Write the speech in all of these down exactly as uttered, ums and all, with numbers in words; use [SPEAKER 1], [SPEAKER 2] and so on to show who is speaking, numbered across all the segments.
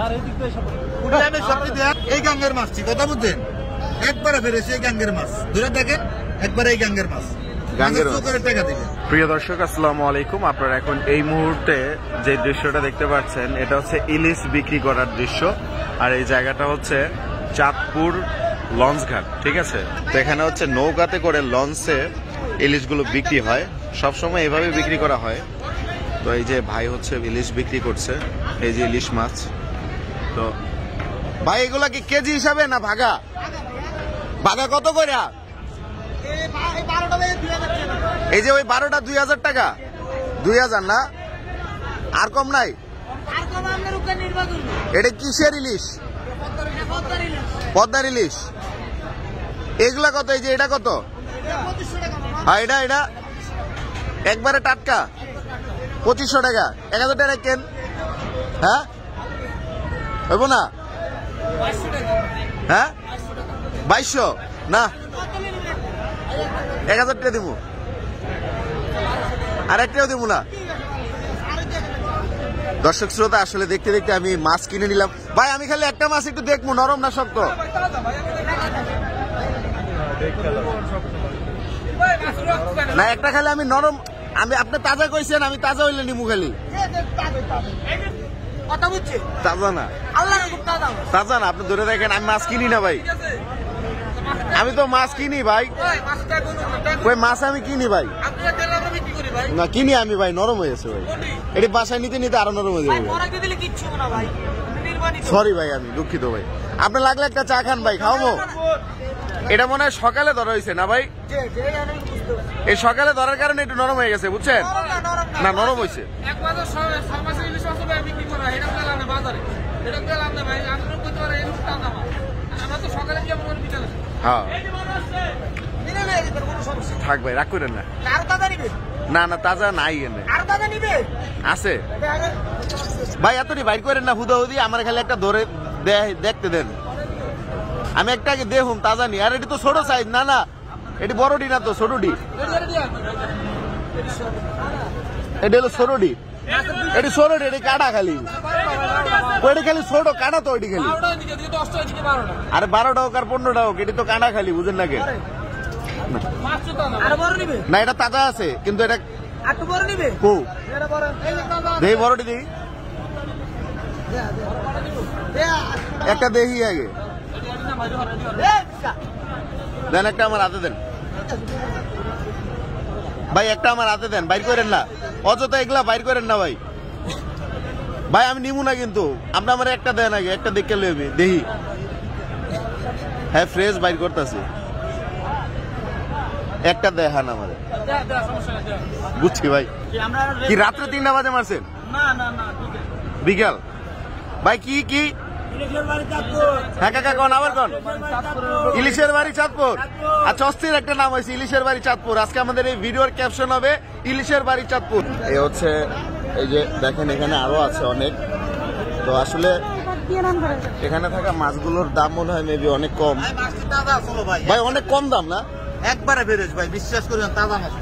[SPEAKER 1] এই গাঙ্গের মাছ ঠিক কথা বুঝছেন, একবারে ফেরেছে এই গাঙ্গের মাছ ধরে দেখেন, একবারে এই গাঙ্গের মাছ।
[SPEAKER 2] প্রিয় দর্শক আসসালামু আলাইকুম, আপনারা এখন এই মুহূর্তে যে দৃশ্যটা দেখতে পাচ্ছেন এটা হচ্ছে ইলিশ বিক্রি করার দৃশ্য। আর এই জায়গাটা হচ্ছে চাঁদপুর লঞ্চ ঘাট, ঠিক আছে। তো এখানে হচ্ছে নৌকাতে করে লঞ্চে ইলিশগুলো বিক্রি হয়, সবসময় এভাবে বিক্রি করা হয়। তো এই যে ভাই হচ্ছে ইলিশ বিক্রি করছে, এই যে ইলিশ মাছ। তো ভাই এগুলা কি কেজি হিসাবে না ভাগা? ভাগা কত করে? এই যে ওই বারোটা দুই হাজার টাকা, দুই হাজার না, আর কম নাই? এটা কিসের ইলিশ? পদ্মার ইলিশ। এগুলা কত? এই যে এটা কত? হ্যাঁ এটা এটা একবারে টাটকা পঁচিশশো টাকা। এক হাজার টাকা কেন? হ্যাঁ হইব না? হ্যাঁ বাইশশো না, এক হাজার টাকা দিব, আর একটাও দিব না। দর্শক শ্রোতা আসলে দেখতে দেখতে আমি মাছ কিনে নিলাম। ভাই আমি খালি একটা মাছ একটু দেখবো, নরম না শক্ত? না একটা খালি আমি নরম, আমি আপনি তাজা কইছেন, আমি তাজা হইলে নিমু খালি। তাজা না, তাজা না, আপনি ধরে দেখেন। আমি মাছ কিনি না ভাই, আমি তো মাছ কিনি ভাই, ওই মাছ আমি কিনি ভাই, না কিনি আমি ভাই। নরম হয়েছে ভাই, এটি বাসায় নিতে নিতে আরো নরম হয়ে যাবে। সরি ভাই, আমি দুঃখিত ভাই। আপনি লাগলে একটা চা খান ভাই, খাওয়াবো। এটা মনে হয় সকালে ধরা হয়েছে না ভাই? এই সকালে ধরার কারণে একটু নরম হয়ে গেছে, বুঝছেন? না নরম হয়েছে। হ্যাঁ থাক ভাই, রাগ করেন না। না না তাজা নাই, এনে আছে ভাই। এতটি বাইর করেন না হুদা হুদি, আমার খালি একটা ধরে দেখতে দেন। আমি একটা আগে দেখুন তাজা নি। আর এটি তো ছোট সাইজ। না না এটি বড়ডি না তো, ছোটডি। এটি হলো ছোটডি, এটি ছোটডি, এটি কাটা খালি, ওইটি খালি ছোট কাটা তো, ওইটি খালি। আরে বারোটা হোক আর পনেরোটা হোক, এটি তো কাটা খালি, বুঝেন না? কে না এটা তাজা আছে, কিন্তু এটা দেখি বড়টি দেখি, একটা দেখি আগে দেন, একটা আমার হাতে দেন ভাই, একটা আমার হাতে দেন। বাইর করেন না অযথা, এগুলা বাইর করেন না ভাই। ভাই আমি নিমু না, কিন্তু আপনি আমার একটা দেন আগে, একটা দেখে লইবি দেখি। হ্যাঁ ফ্রেশ বাইর করতেছি, একটা দেখান আমাদের। বুঝছি ভাই। কি রাত্রে তিনটা বাজে মারছেন? বিকাল ভাই। কি কি হ্যাঁ কাকা কোন, আবার কোন? ইলিশের বাড়ি চাঁদপুর। আচ্ছা অস্থির একটা নাম হয়েছে, ইলিশের বাড়ি চাঁদপুর। আজকে আমাদের এই ভিডিওর ক্যাপশন হবে ইলিশের বাড়ি চাঁদপুর। এই হচ্ছে, এই যে দেখেন এখানে আরো আছে অনেক। তো আসলে এখানে থাকা মাছগুলোর দাম মনে হয় মেবি অনেক কম ভাই, অনেক কম দাম না?
[SPEAKER 1] একবারে বেরোজ ভাই, বিশ্বাস করেন তাজা মাছ।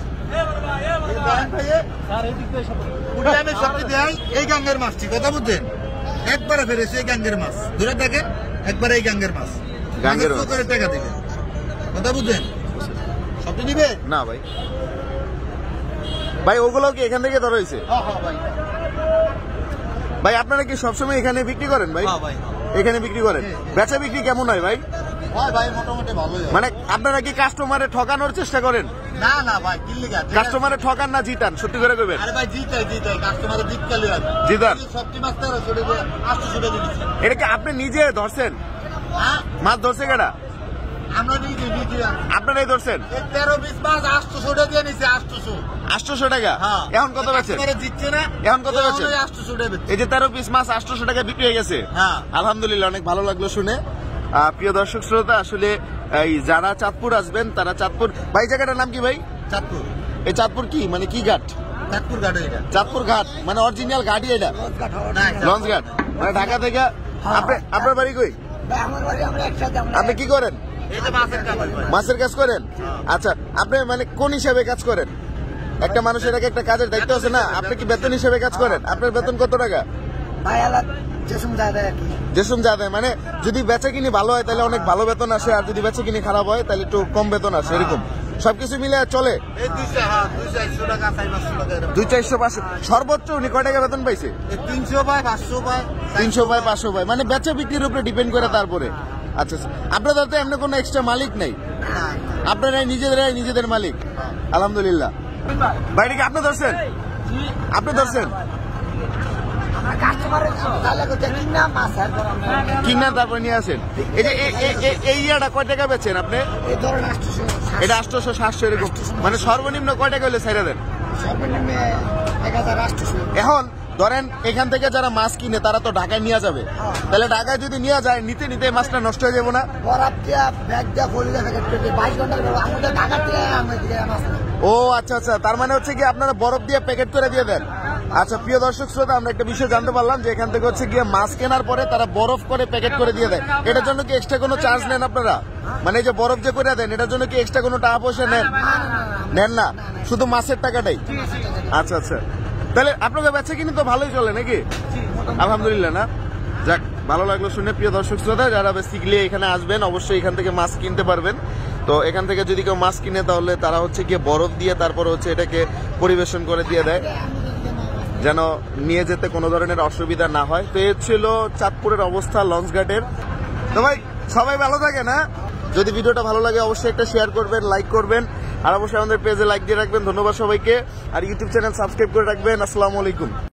[SPEAKER 1] আমি সবটি দেয় এই গাঙ্গের মাছ ঠিক কথা বুঝছেন, একবারে ফেরেছে এই গাঙ্গের মাছ ধরে দেখেন, একবারে এই গাঙ্গের মাছ। গাঙ্গের করে টাকা দিবেন, কথা বুঝছেন? সবটি নিবে
[SPEAKER 2] না ভাই? ভাই ওগুলো কি এখান থেকে ধরা হয়েছে? ভাই আপনারা কি সবসময় এখানে বিক্রি করেন ভাই? এখানে বিক্রি করেন। বেচা বিক্রি কেমন হয় ভাই?
[SPEAKER 1] মোটামুটি ভালোই।
[SPEAKER 2] মানে আপনারা কি কাস্টমারে ঠকানোর চেষ্টা করেন?
[SPEAKER 1] না না ভাই,
[SPEAKER 2] কাস্টমারে ঠকান না জিতান? সত্যি করে কইবেন।
[SPEAKER 1] আরে ভাই জিতাই জিতাই, কাস্টমারে জিতকালি হয়
[SPEAKER 2] জিতান।
[SPEAKER 1] সবটি মাছ তেরো ছড়ে দিয়ে আটশো ছড়ে দিয়েছি।
[SPEAKER 2] এটা কি আপনি নিজে ধরছেন?
[SPEAKER 1] হ্যাঁ
[SPEAKER 2] মাছ ধরছে কেডা?
[SPEAKER 1] আমরা নিজে নিজে।
[SPEAKER 2] আপনারাই ধরছেন?
[SPEAKER 1] তেরো বিশ মাছ আটশো ছড়ে দিয়ে নিছি। আটশো
[SPEAKER 2] আটশো টাকা। এখন কত বেচেন?
[SPEAKER 1] জিতছে না,
[SPEAKER 2] এখন কত বেচেন?
[SPEAKER 1] আটশো ছড়ে।
[SPEAKER 2] এই যে তেরো পিস মাছ আটশো টাকা বিক্রি হয়ে গেছে।
[SPEAKER 1] হ্যাঁ
[SPEAKER 2] আলহামদুলিল্লাহ, অনেক ভালো লাগলো শুনে। প্রিয় দর্শক শ্রোতা আসলে এই যারা চাঁদপুর আসবেন তারা চাঁদপুর, ভাই জায়গাটার নাম কি ভাই?
[SPEAKER 1] চাঁদপুর।
[SPEAKER 2] এই চাঁদপুর কি মানে কি ঘাট?
[SPEAKER 1] চাঁদপুর ঘাট। এটা চাঁদপুর
[SPEAKER 2] ঘাট মানে অরিজিনাল ঘাটই এটা, লঞ্চ ঘাট মানে ঢাকা থেকে। আপনার বাড়ি কই? আপনি কি করেন? মাছের কাজ করেন? আচ্ছা আপনি মানে কোন হিসাবে কাজ করেন? একটা মানুষের আগে একটা কাজের দায়িত্ব আছে না? আপনি কি বেতন হিসেবে কাজ করেন? আপনার বেতন কত টাকা? যেসম যা দেয় মানে যদি বেচা কিনি ভালো হয় তাহলে অনেক ভালো বেতন আসে, আর যদি বেচা কিনি খারাপ হয় তাহলে একটু কম বেতন আসে, এরকম সবকিছু মিলে চলে। দুই চারশো পাঁচশো সর্বোচ্চ উনি কয় টাকা বেতন পাইছে?
[SPEAKER 1] তিনশো পায় পাঁচশো পায়
[SPEAKER 2] তিনশো পায় পাঁচশো পায়, মানে বেচা বিক্রির উপরে ডিপেন্ড করে তারপরে। আচ্ছা আচ্ছা, আপনাদের তো এমনি কোনো এক্সট্রা মালিক নেই, আপনারাই নিজেদেরাই নিজেদের মালিক? আলহামদুলিল্লাহ। বাইরে কি আপনি ধরছেন? আপনি ধরছেন কিনা তারপরে নিয়ে আসেন। এই যে এই ইয়াটা কয় টাকা বেচেন আপনি? এটা আটশোশো সাতশো এরকম, মানে সর্বনিম্ন কয় টাকা হলে ছেড়ে দেন? এখন ধরেন এখান থেকে যারা মাছ কিনে তারা তো ঢাকায় নিয়ে যাবে, তাহলে ঢাকায় যদি নিয়ে যায় নিতে নিতে মাছটা নষ্ট হয়ে যাবো না? ও আচ্ছা আচ্ছা, তার মানে হচ্ছে কি আপনারা বরফ দিয়ে প্যাকেট করে দিয়ে দেন। আচ্ছা প্রিয় দর্শক শ্রোতা, আমরা একটা বিষয় জানতে পারলাম যে এখান থেকে হচ্ছে গিয়ে মাছ কেনার পরে তারা বরফ করে প্যাকেট করে দিয়ে দেয়। এটার জন্য কি এক্সট্রা কোনো চার্জ নেন আপনারা? মানে এই যে বরফ যে করে দেন এটার জন্য কি এক্সট্রা কোনো টাকা পয়সা নেন? নেন না, শুধু মাছের টাকাটাই? আচ্ছা আচ্ছা, তাহলে আপনাদের বেচা কিনি তো ভালোই চলে নাকি? আলহামদুলিল্লাহ। না যাক, ভালো লাগলো শুনে। প্রিয় দর্শক শ্রোতা, যারা বেসিক্যালি এখানে আসবেন অবশ্যই এখান থেকে মাছ কিনতে পারবেন। তো এখান থেকে যদি কেউ মাছ কিনে তাহলে তারা হচ্ছে গিয়ে বরফ দিয়ে তারপর হচ্ছে এটাকে পরিবেশন করে দিয়ে দেয় যেন নিয়ে যেতে কোনো ধরনের অসুবিধা না হয়। তো এর ছিল চাঁদপুরের অবস্থা লঞ্চঘাটের। তো ভাই সবাই ভালো থাকে না? যদি ভিডিওটা ভালো লাগে অবশ্যই একটা শেয়ার করবেন, লাইক করবেন, আর অবশ্যই আমাদের পেজে লাইক দিয়ে রাখবেন। ধন্যবাদ সবাইকে, আর ইউটিউব চ্যানেল সাবস্ক্রাইব করে রাখবেন। আসসালামু আলাইকুম।